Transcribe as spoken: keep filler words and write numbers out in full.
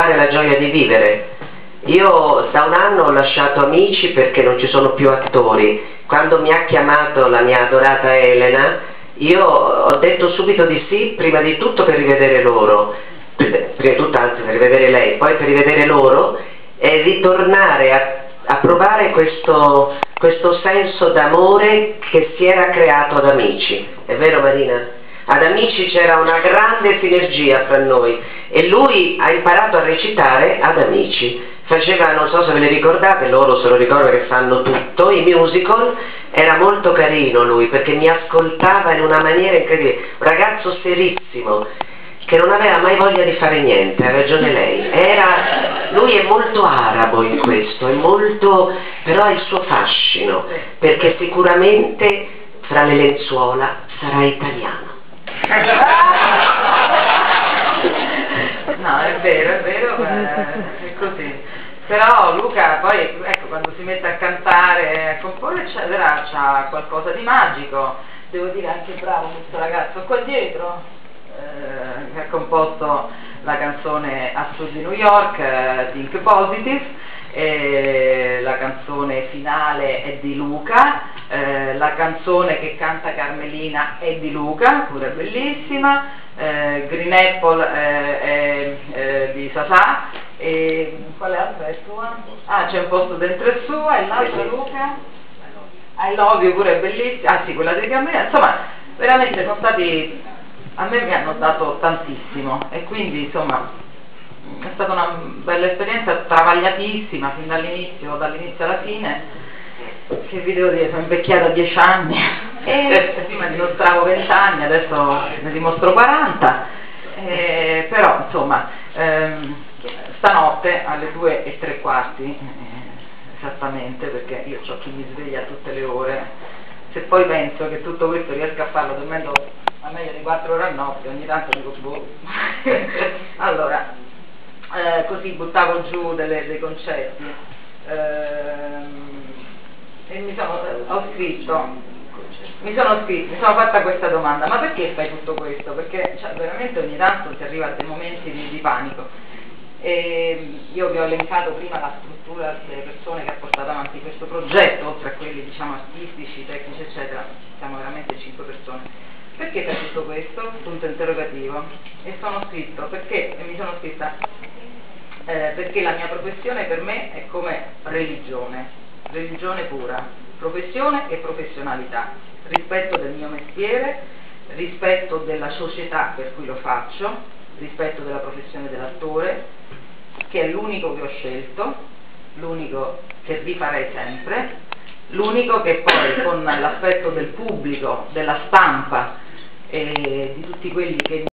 ritrovare la gioia di vivere. Io da un anno ho lasciato Amici perché non ci sono più attori. Quando mi ha chiamato la mia adorata Elena, io ho detto subito di sì, prima di tutto per rivedere loro, prima di tutto anzi per rivedere lei, poi per rivedere loro e ritornare a, a provare questo, questo senso d'amore che si era creato ad Amici. È vero, Marina? Ad Amici c'era una grande sinergia fra noi e lui ha imparato a recitare ad Amici. Faceva, non so se ve le ricordate, loro se lo ricordano che sanno tutto, i musical. Era molto carino lui perché mi ascoltava in una maniera incredibile, un ragazzo serissimo che non aveva mai voglia di fare niente, ha ragione lei. Era, lui è molto arabo in questo, è molto, però ha il suo fascino, perché sicuramente fra le lenzuola sarà italiano. No, è vero, è vero, è così. Però Luca poi, ecco, quando si mette a cantare, a comporre, eccetera, c'ha qualcosa di magico. Devo dire anche bravo questo ragazzo qua dietro, eh, che ha composto la canzone A Sud di New York, eh, Think Positive, e la canzone finale è di Luca, eh, la canzone che canta Carmelina è di Luca, pure bellissima, eh, Green Apple eh, è eh, di Sasà, e quale altra è tua? Ah, c'è un posto dentro è sua, e l'altra Luca? I Love You pure è bellissima, ah sì, quella di Carmelina, insomma, veramente sono stati, a me mi hanno dato tantissimo, e quindi insomma è stata una bella esperienza, travagliatissima fin dall'inizio, dall'inizio alla fine, che vi devo dire, sono invecchiata a dieci anni, e prima dimostravo venti anni, adesso ne dimostro quaranta, eh, però insomma, ehm, stanotte alle due e tre quarti, eh, esattamente, perché io ho chi mi sveglia a tutte le ore, se poi penso che tutto questo riesco a farlo dormendo a meglio di quattro ore a notte, ogni tanto dico boh, allora, eh, così buttavo giù delle, dei concetti, ehm, e mi sono, ho scritto, mi sono scritto, mi sono fatta questa domanda: ma perché fai tutto questo? Perché cioè, veramente ogni tanto si arriva a dei momenti di, di panico. E io vi ho elencato prima la struttura delle persone che ha portato avanti questo progetto, oltre a quelli diciamo artistici, tecnici eccetera, siamo veramente cinque persone. Perché fai tutto questo? Punto interrogativo. E sono scritto perché, e mi sono scritta eh, perché la mia professione per me è come religione, religione pura, professione e professionalità, rispetto del mio mestiere, rispetto della società per cui lo faccio, rispetto della professione dell'attore, che è l'unico che ho scelto, l'unico che rifarei sempre, l'unico che poi con l'aspetto del pubblico, della stampa e di tutti quelli che